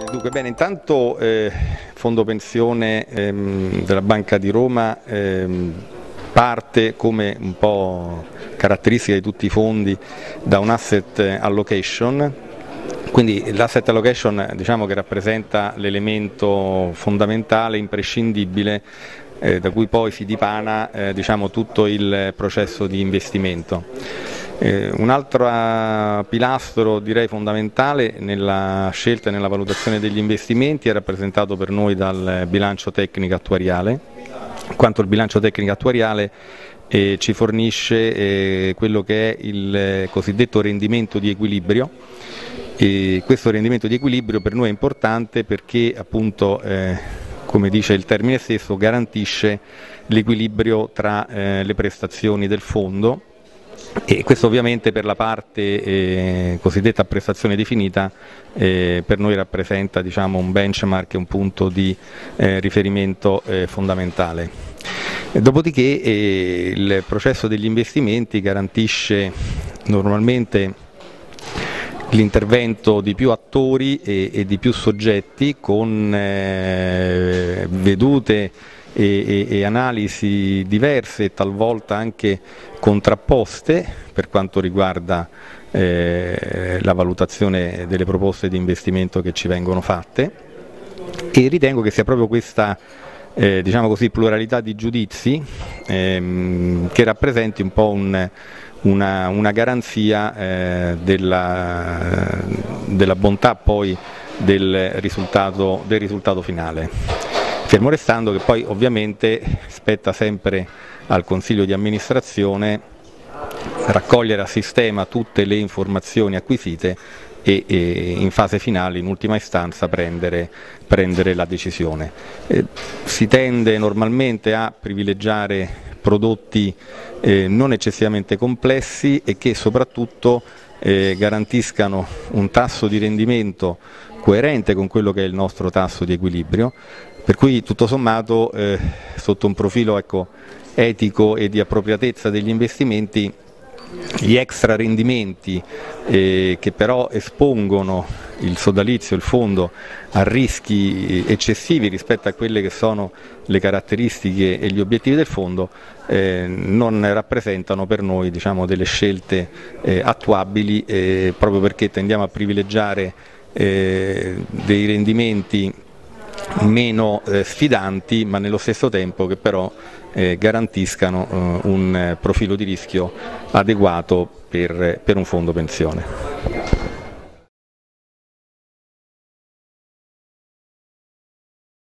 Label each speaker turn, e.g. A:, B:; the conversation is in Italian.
A: Dunque, bene, intanto Fondo Pensione della Banca di Roma parte, come un po' caratteristica di tutti i fondi, da un asset allocation. Quindi l'asset allocation, diciamo, che rappresenta l'elemento fondamentale, imprescindibile, da cui poi si dipana diciamo, tutto il processo di investimento. Un altro pilastro, direi fondamentale, nella scelta e nella valutazione degli investimenti è rappresentato per noi dal bilancio tecnico attuariale, in quanto il bilancio tecnico attuariale ci fornisce quello che è il cosiddetto rendimento di equilibrio. E questo rendimento di equilibrio per noi è importante perché, appunto, come dice il termine stesso, garantisce l'equilibrio tra le prestazioni del fondo, e questo ovviamente per la parte cosiddetta prestazione definita per noi rappresenta, diciamo, un benchmark e un punto di riferimento fondamentale. Dopodiché il processo degli investimenti garantisce normalmente l'intervento di più attori e di più soggetti con vedute e analisi diverse e talvolta anche contrapposte per quanto riguarda la valutazione delle proposte di investimento che ci vengono fatte, e ritengo che sia proprio questa diciamo così, pluralità di giudizi che rappresenti un po' una garanzia della bontà poi del risultato finale. Fermo restando che poi ovviamente spetta sempre al Consiglio di amministrazione raccogliere a sistema tutte le informazioni acquisite e in fase finale, in ultima istanza, prendere la decisione. Si tende normalmente a privilegiare prodotti non eccessivamente complessi e che soprattutto garantiscano un tasso di rendimento coerente con quello che è il nostro tasso di equilibrio, per cui tutto sommato sotto un profilo, etico e di appropriatezza degli investimenti, gli extra rendimenti che però espongono il sodalizio, il fondo, a rischi eccessivi rispetto a quelle che sono le caratteristiche e gli obiettivi del fondo, non rappresentano per noi, diciamo, delle scelte attuabili, proprio perché tendiamo a privilegiare dei rendimenti meno sfidanti, ma nello stesso tempo che però garantiscano un profilo di rischio adeguato per un fondo pensione.